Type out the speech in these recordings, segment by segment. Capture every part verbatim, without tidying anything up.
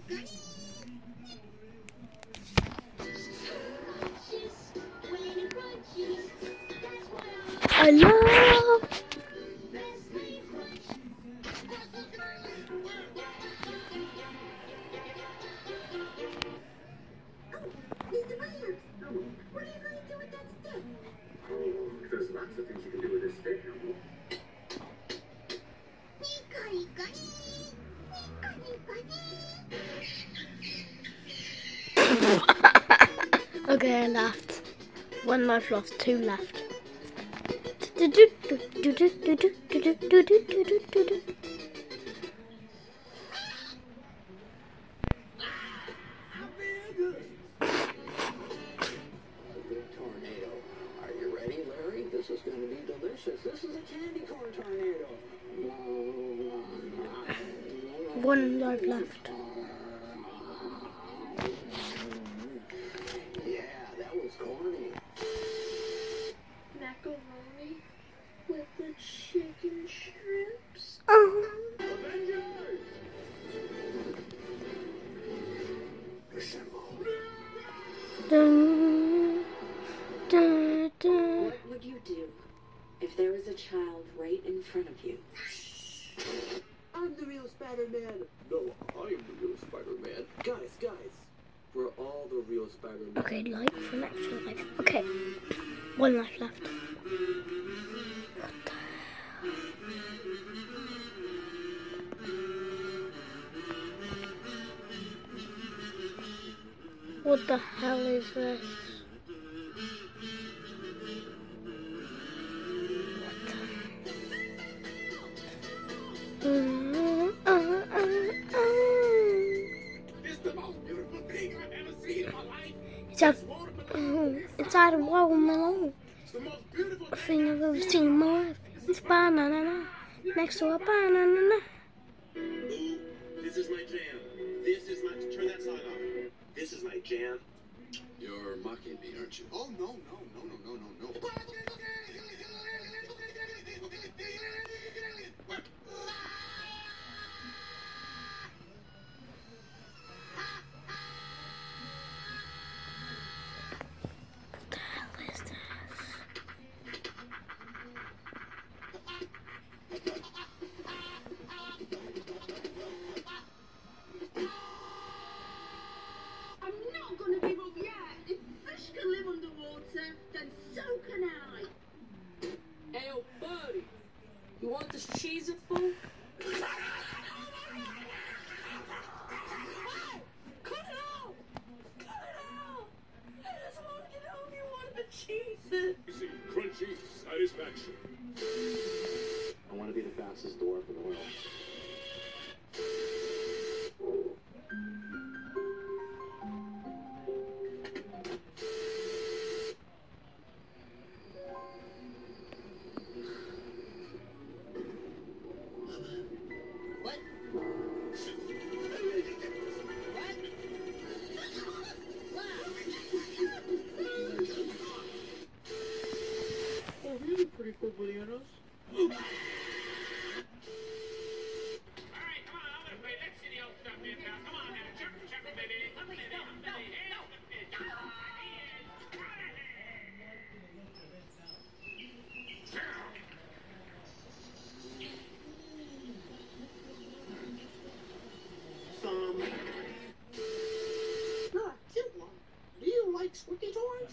I love. There's lots of things you can do with this stick. Okay, I laughed. One life lost, two left. This is going to be delicious. This is a candy corn tornado. One life left. Yeah, that was corny. Macaroni with the chicken strips. Oh. Dun, dun, dun. What would you do if there was a child right in front of you? I'm the real Spider-Man. No, I am the real Spider-Man. Guys, guys, we're all the real Spider-Man. Okay, life for an extra life. Okay, one life left. What the hell? What the hell is this? It's the most beautiful thing I've ever seen in my life. It's a, oh, inside a watermelon. It's the most beautiful Thing I've ever seen in my life. It's banana next to a banana. Ooh, this is my jam. This is my... Turn that song off. This is my jam. You're mocking me, aren't you? Oh, no, no, no, no, no, no, no. You want this cheese it full? Cut it out! Cut it out! I just wanted to know if you wanted the cheese it. Crunchy satisfaction. I want to be the fastest dwarf in the world. Pretty cool bananas. Alright, come on, I'm gonna play. Let's see the old stuff in now. Come on now. Chuck, chuck, baby. Come, baby. Come, baby. Some. Ah, cute one. Do you like squeaky toys?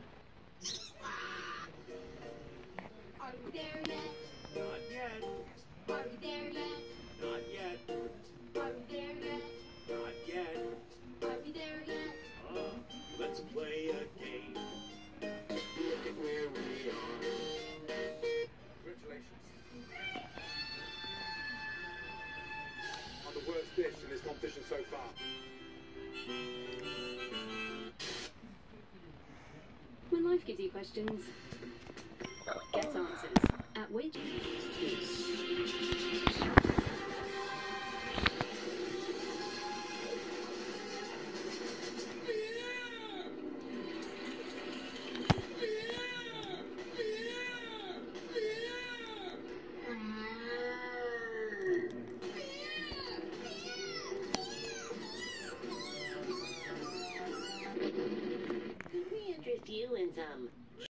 Are we there yet? Not yet. Are we there yet? Not yet. Are we there yet? Not yet. Are we there yet? Uh, let's play a game. Look at where we are. Congratulations. I'm the worst dish in this competition so far. When life gives you questions, gets answers. At which... you in some